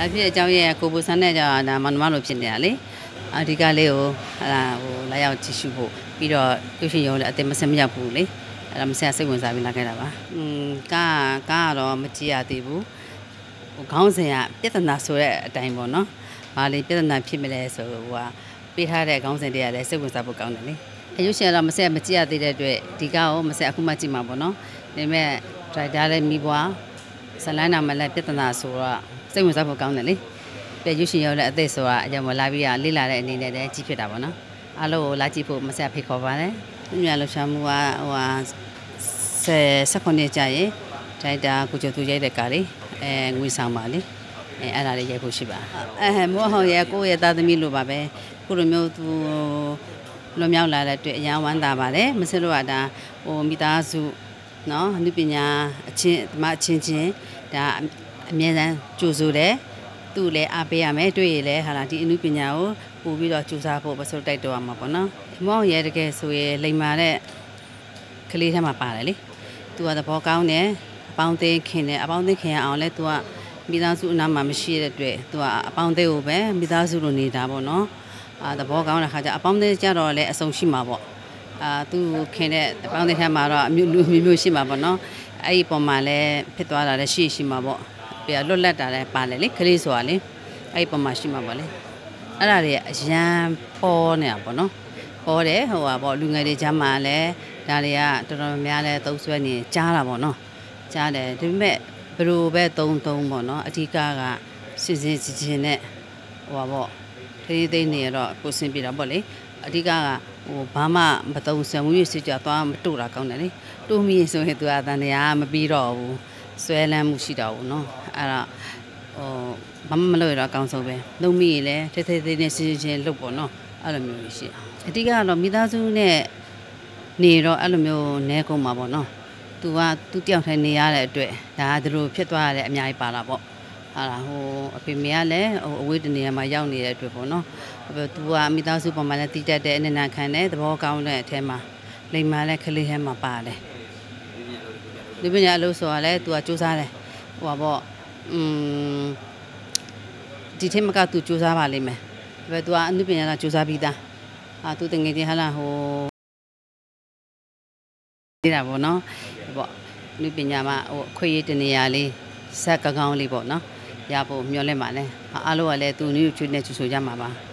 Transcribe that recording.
phía trong nhà cô bố sáng nay cho là món món đồ chuyện này lấy đi cả leo là lại ao chỉ số bộ bây giờ tôi xin nhiều là tiền mà xem nhà phụ lấy làm xe sẽ còn sao bên cái đó ba cá đó mà chỉ là tiêu không sẽ à biết là số là đại bộ nó mà lấy biết là phim này số và biết hai cái không sẽ đi là sẽ còn sao bộ công nàyอยู่เชียร์เราไม่ใช่ไม่จีอาตีเด็ดด้วยดีก้าวไม่ใช่အခုမှจีมาบ่เนาะนี่แม่ใจได้เลยมีบัวสลายน้ำมันเลยพิจารณาสูระซึ่งมันจะพอကောင်းတယ်လေပဲอยู่เชียร์เลยအသက်ဆိုတာအကြောင်းမလာပြီးလေးလာတဲ့အနေနဲ့တည်းကြီးဖြစ်တာပေါ့နော်အားလုံးကိုလာကြည့်ဖို့မဆက်ဖိတ်ခေါ်ပါတယ်သူများလှရှာမှုက19ကြာရင်ဒိုက်တာကိုကျော်သူရိုက်တဲ့ကားလေးငွေဆောင်ပါလေအဲ့ဒါလေးရိုက်ဖို့ရှိပါမောဟောရဲ့ကိုယ့်ရဲ့သားသမီးလိုပါပဲကိုလိုမျိုးသူလွန်မြောက်လာတဲ့အတွက်အရန်ဝမ်းသာပါတယ်မစလို့ကဒါမိသားစုเนาะအနုပညာအချင်းဒီမှာအချင်းချင်းဒါအမြဲတမ်းကြိုးစိုးတယ်သူ့လည်းအားပေးရမယ်တွေ့ရလဲဟာလာဒီအနုပညာကိုပို့ပြီးတော့ကြိုးစားဖို့မစလို့တိုက်တော်ရမှာပေါ့နော်မောင်ရဲ့တကယ်ဆိုရင်လိမ္မာတဲ့ကလေးထဲမှာပါတယ်လေသူကသဘောကောင်းတယ်အပေါင်းသိခင်တယ်အပေါင်းသိခင်ရအောင်လဲသူကမိသားစုအနားမှာမရှိတဲ့အတွက်သူကအပေါင်းသိကိုပဲမိသားစုလိုနေတာပေါ့နော်သဘောကောင်းတဲ့ခါကျအပေါင်းသေးကြတော့လည်းအဆုံးရှိမှာပေါ့သူခင်တဲ့အပေါင်းသေးထဲမှာတော့အမျိုးရှိမှာပေါ့နော်အဲ့ဒီပုံမှာလည်းဖြစ်သွားတာလည်းရှိမှာပေါ့ပြလွတ်လပ်တာလည်းပါလေလေကလေးဆိုတာလေအဲ့ဒီပုံမှာရှိမှာပေါ့လေအဲ့ဒါတွေအရန်ပေါ်နေတာပေါ့နော်ပေါ်တယ်ဟိုပါပေါ့လူငယ်တွေကြားမှာလည်းဒါတွေကတော်တော်များလဲသုံးဆွဲနေကြားတာပေါ့နော်ကြားတယ်ဒါပေမဲ့ဘယ်လိုပဲသုံးပေါ့နော်အဓိကစစ်ချင်းနဲ့ဟိုပါပေါ့သိနေတော့ကိုစင်ပြတာပေါ့လေအဓိကဘာမှမတုံဆံမှုရစစ်ကြသွားမတို့တာကောင်းတယ်လေတိုးမိဆိုရင်သူကတန်တရားမပြီးတော့ဘူးဆွဲလန်းမှုရှိတော့ဘူးเนาะအဲ့တော့ဘာမှမလုပ်ရတော့အကောင်းဆုံးပဲလုံးမိရင်လည်းထိထိနဲ့စစ်ချင်းလုပ်ပေါ့เนาะအဲ့လိုမျိုးရှိအဓိကတော့မိသားစုနဲ့နေတော့အဲ့လိုမျိုးနဲကုန်မှာပေါ့เนาะသူကသူတယောက်ထိုင်နေရတဲ့အတွက်ဒါကသူတို့ဖြစ်သွားရတဲ့အများကြီးပါလာပေါ့ဟာဟိုအဖေမေကလည်းအဝေးတနေရာမှာရောက်နေတဲ့အတွက်ပေါ့နော်သူကမိသားစုပေါ်မှာလည်းတည်တတ်တဲ့အနန္တခံတဲ့သဘောကောင်းတဲ့အထဲမှာလိမ္မာလည်းခလေးထဲမှာပါတယ်ဒီပညာအလုပ်ဆိုတာလည်းသူကစူးစမ်းတယ်ဟိုပါပေါ့ဒီထက်မကသူစူးစမ်းပါလိမ့်မယ်ဒါပေမဲ့သူကအနုပညာကစူးစမ်းပြီးသားသူတငယ်ချင်းဟာလားဟိုနေတာပေါ့နော်ပေါ့အနုပညာမှာဟိုခွေးရည်တနေရာလေးဇက်ကောင်းလေးပေါ့နော်ရဖို့မျှော်လင့်ပါနဲ့အားလုံးကလည်းသူနည်းချွေးနဲ့ချူဆိုကြမှာပါ